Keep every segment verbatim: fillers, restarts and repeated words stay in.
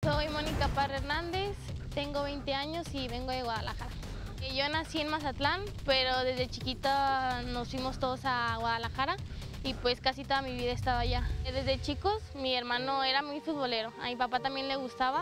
Soy Mónica Parra Hernández, tengo veinte años y vengo de Guadalajara. Yo nací en Mazatlán, pero desde chiquita nos fuimos todos a Guadalajara y pues casi toda mi vida he estado allá. Desde chicos mi hermano era muy futbolero, a mi papá también le gustaba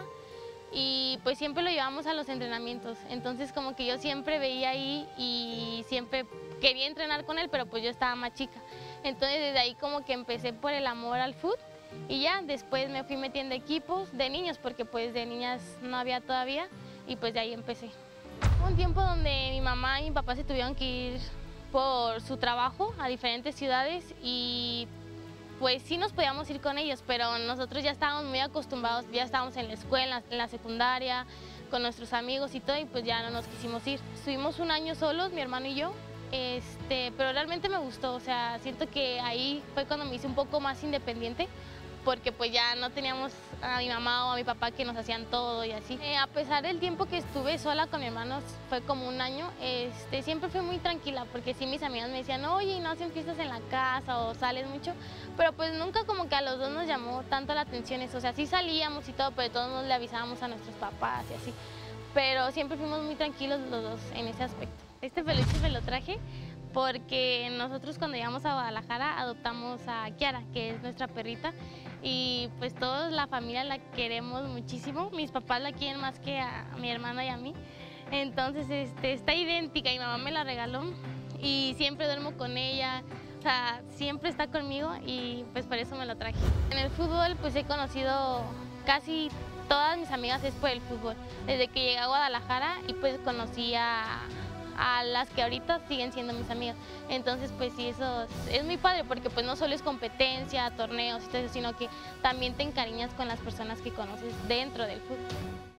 y pues siempre lo llevamos a los entrenamientos. Entonces como que yo siempre veía ahí y siempre quería entrenar con él, pero pues yo estaba más chica. Entonces desde ahí como que empecé por el amor al fútbol. Y ya después me fui metiendo equipos de niños, porque pues de niñas no había todavía, y pues de ahí empecé. Hubo un tiempo donde mi mamá y mi papá se tuvieron que ir por su trabajo a diferentes ciudades y pues sí nos podíamos ir con ellos, pero nosotros ya estábamos muy acostumbrados, ya estábamos en la escuela, en la secundaria, con nuestros amigos y todo, y pues ya no nos quisimos ir. Estuvimos un año solos, mi hermano y yo, este, pero realmente me gustó, o sea, siento que ahí fue cuando me hice un poco más independiente, porque pues ya no teníamos a mi mamá o a mi papá que nos hacían todo y así. Eh, a pesar del tiempo que estuve sola con mi hermano, fue como un año, este, siempre fui muy tranquila, porque sí mis amigas me decían, oye, ¿no hacen fiestas en la casa o sales mucho? Pero pues nunca como que a los dos nos llamó tanto la atención eso, o sea, sí salíamos y todo, pero de todos nos le avisábamos a nuestros papás y así. Pero siempre fuimos muy tranquilos los dos en ese aspecto. Este peluche me lo traje porque nosotros cuando llegamos a Guadalajara adoptamos a Kiara, que es nuestra perrita, y pues toda la familia la queremos muchísimo. Mis papás la quieren más que a mi hermana y a mí. Entonces este, está idéntica, mi mamá me la regaló y siempre duermo con ella, o sea, siempre está conmigo y pues por eso me lo traje. En el fútbol pues he conocido casi todas mis amigas es por el fútbol, desde que llegué a Guadalajara y pues conocí a a las que ahorita siguen siendo mis amigas. Entonces pues sí, eso es, es muy padre porque pues no solo es competencia, torneos y todo eso, sino que también te encariñas con las personas que conoces dentro del fútbol.